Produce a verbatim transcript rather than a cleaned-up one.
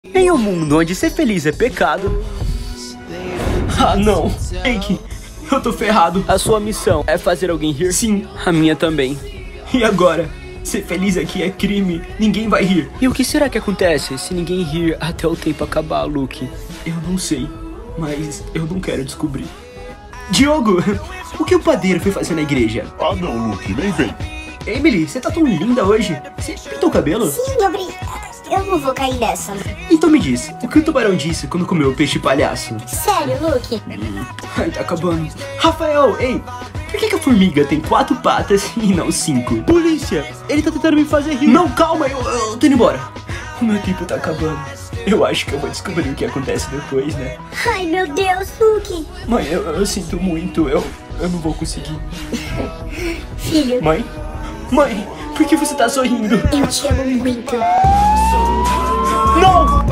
Em um mundo onde ser feliz é pecado... Ah, não. Jake, eu tô ferrado. A sua missão é fazer alguém rir? Sim. A minha também. E agora? Ser feliz aqui é crime. Ninguém vai rir. E o que será que acontece se ninguém rir até o tempo acabar, Luke? Eu não sei, mas eu não quero descobrir. Diogo, o que o padeiro foi fazer na igreja? Ah não, Luke, nem vem. Emily, você tá tão linda hoje. Você pintou o cabelo? Sim, obrigada. Eu não vou cair nessa. Então me diz, o que o tubarão disse quando comeu o peixe palhaço? Sério, Luke? Ai, tá acabando. Rafael, ei, por que, que a formiga tem quatro patas e não cinco? Polícia! Ele tá tentando me fazer rir. Não, calma, eu, eu tô indo embora. O meu tempo tá acabando. Eu acho que eu vou descobrir o que acontece depois, né? Ai, meu Deus, Luke. Mãe, eu, eu sinto muito, eu, eu não vou conseguir. Filho, Mãe? Mãe, por que você tá sorrindo? eu te amo muito. Não!